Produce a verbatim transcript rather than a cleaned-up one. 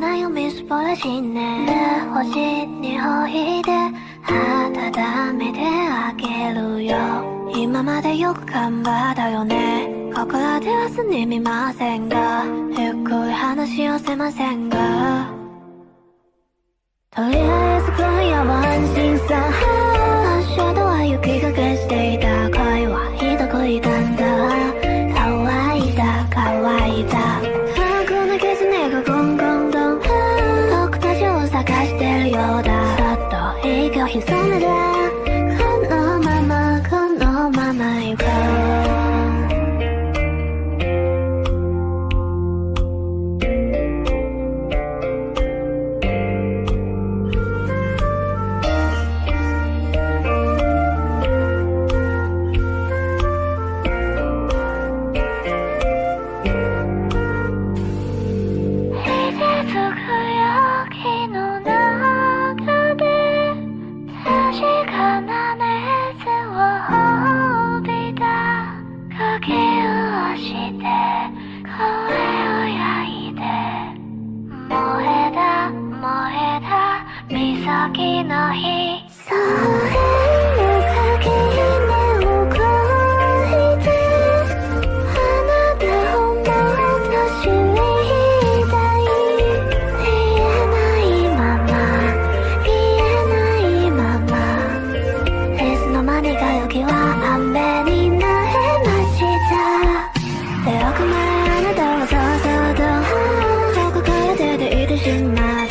なよみすぼらしいね。星においで温めてあげるよ。今までよく頑張ったよね。心ではすみませんが、ゆっくり話をせませんが、とりあえず今夜は安心さ。外は雪が消していた。声はひどく痛んだ。乾いた乾いた。楽な狐がゴンゴンゴン。僕たちを探してるようだ。そっと息を潜めて、このままこのまま行こう。岬の日、それの垣根を越えて、あなたをもっと知りたい。言えないまま言えないまま、いつの間にか雪は雨になりました。手を組めあなたはそうそうとどこから出ていてしまう。